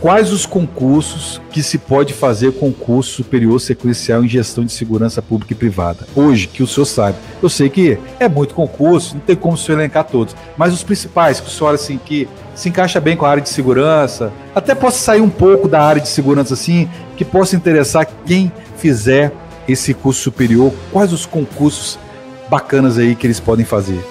Quais os concursos que se pode fazer concurso superior sequencial em gestão de segurança pública e privada? Hoje, que o senhor sabe. Eu sei que é muito concurso, não tem como o senhor elencar todos, mas os principais que o senhor, assim, que se encaixa bem com a área de segurança, até possa sair um pouco da área de segurança, assim, que possa interessar quem fizer esse curso superior. Quais os concursos bacanas aí que eles podem fazer?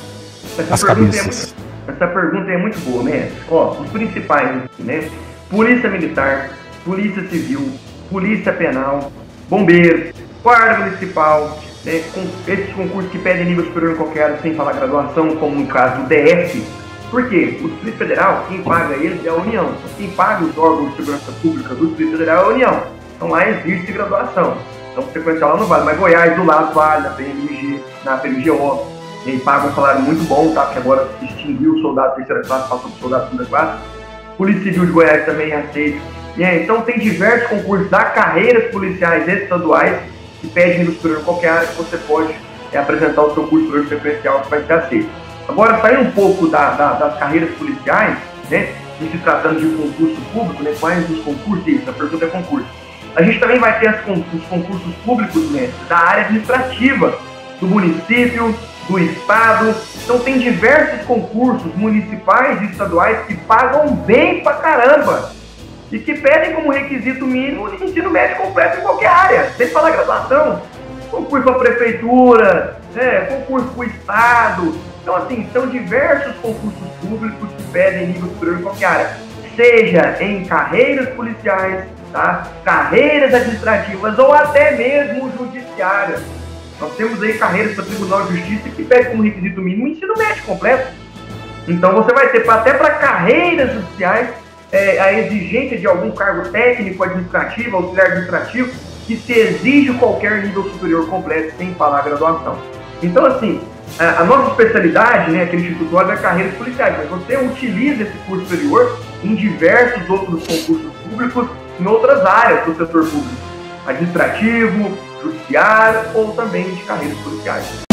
As cabeças. Essa pergunta é muito boa, mestre. Ó, os principais, né? Polícia Militar, Polícia Civil, Polícia Penal, Bombeiros, Guarda Municipal, né, com esses concursos que pedem nível superior em qualquer área, sem falar graduação, como no caso do DF. Por quê? O Distrito Federal, quem paga eles é a União. Quem paga os órgãos de segurança pública do Distrito Federal é a União. Então lá existe graduação. Então, sequencial lá não vale, mas Goiás do lado vale, na PMG, na PMGO. Ele paga um salário muito bom, tá? Porque agora extinguiu o soldado terceira classe, passou para o soldado segunda classe. Polícia Civil de Goiás também aceita. Então tem diversos concursos da carreiras policiais estaduais que pedem nível superior em qualquer área que você pode apresentar o seu curso superior sequencial que vai ser aceito. Agora, saindo um pouco das carreiras policiais, né, e se tratando de concurso público, né, quais os concursos? Isso, a pergunta é concurso. A gente também vai ter os concursos públicos, né, da área administrativa, do município, do estado. Então tem diversos concursos municipais e estaduais que pagam bem pra caramba e que pedem como requisito mínimo o ensino médio completo em qualquer área, sem falar graduação. Concurso para prefeitura, concurso para o estado. Então assim, são diversos concursos públicos que pedem nível superior em qualquer área, seja em carreiras policiais, tá? Carreiras administrativas ou até mesmo judiciárias. Nós temos aí carreiras para Tribunal de Justiça que pede como requisito mínimo o ensino médio completo. Então você vai ter até para carreiras judiciais a exigência de algum cargo técnico, administrativo, auxiliar administrativo, que se exige qualquer nível superior completo, sem falar graduação. Então assim, a nossa especialidade, né, aqui no Instituto Olhos, é carreiras policiais, mas você utiliza esse curso superior em diversos outros concursos públicos, em outras áreas do setor público, administrativo, judiciário ou também de carreiras policiais.